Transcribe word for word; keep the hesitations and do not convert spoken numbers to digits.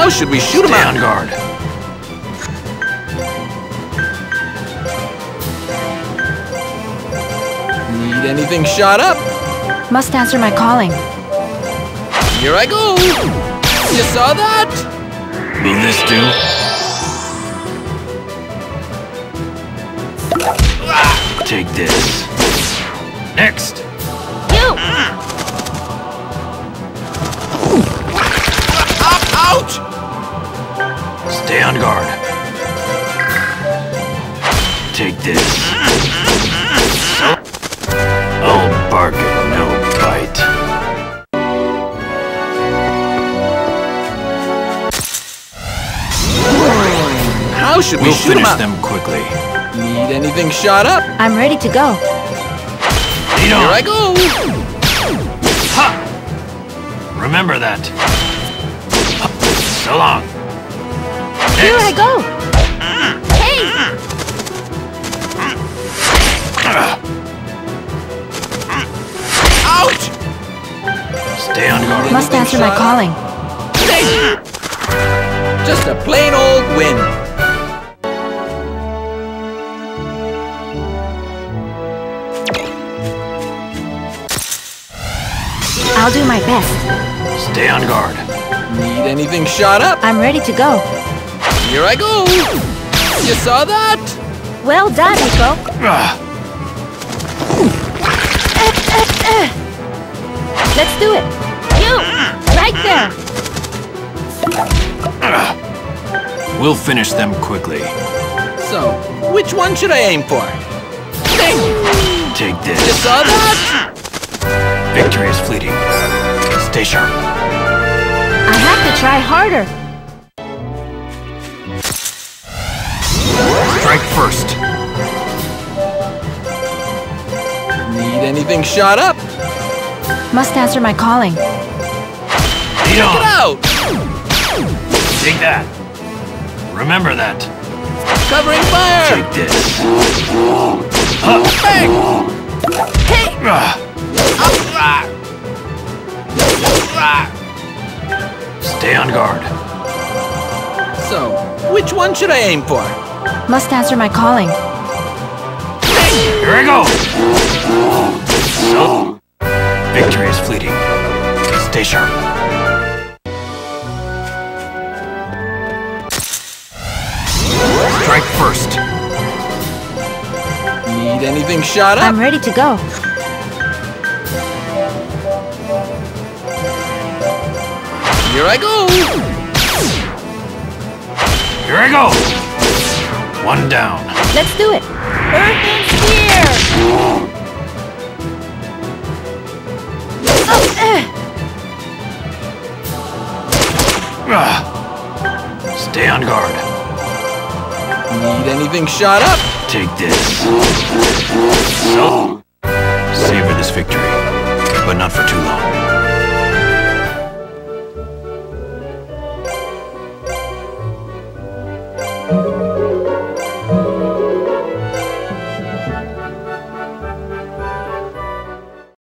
How should we shoot him Stay out? on guard. Need anything shot up? Must answer my calling. Here I go! You saw that? Will this do? Take this. Next. You! Ouch! Stay on guard. Take this. I'll bark at no bite. How should we We'll shoot him finish out? them quickly. Need anything shot up? I'm ready to go. Lead on. Here I go! Ha! Remember that. So long. Here I Next. go! Hey! Ouch! Stay on guard. Must answer my calling. Just a plain old win. I'll do my best. Stay on guard. Need anything shot up? I'm ready to go. Here I go! You saw that? Well done, Nico. Ah, Let's do it. You! Right there! We'll finish them quickly. So, which one should I aim for? Dang! Take You this. saw that? Victory is fleeting. Stay sharp. I have to try harder. Strike first. Need anything shot up? Must answer my calling. Lead Check it on. out! Take that. Remember that. Covering fire! Take this. Huh. Bang! Hey! Ah, Ah! Ah! Stay on guard. So, which one should I aim for? Must answer my calling. Here I go. So, victory is fleeting. Stay sharp. Strike first. Need anything shot up? I'm ready to go. Here I go! Here I go. One down. Let's do it. Earth and Spear! Oh, eh. Ah, stay on guard. Need anything shot up? Take this. So, savor this victory, but not for too